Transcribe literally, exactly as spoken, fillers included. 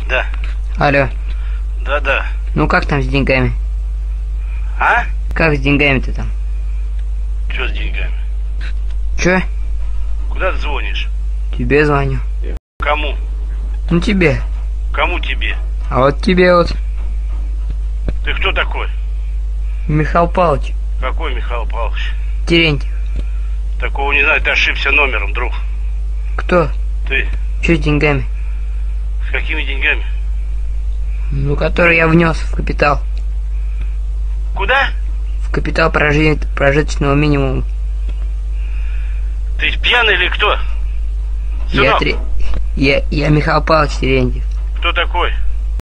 Да. Алло. Да-да. Ну как там с деньгами? А? Как с деньгами-то там? Чё с деньгами? Чё? Куда ты звонишь? Тебе звоню. Кому? Ну тебе. Кому тебе? А вот тебе вот. Ты кто такой? Михаил Павлович. Какой Михаил Павлович? Терентьев. Такого не знаю, ты ошибся номером, друг. Кто? Ты. Чё с деньгами? С какими деньгами? Ну, которые я внес в капитал. Куда? В капитал прожи... прожиточного минимума. Ты пьяный или кто? Я, Сынок, три... я, я Михаил Павлович Терентьев. кто такой?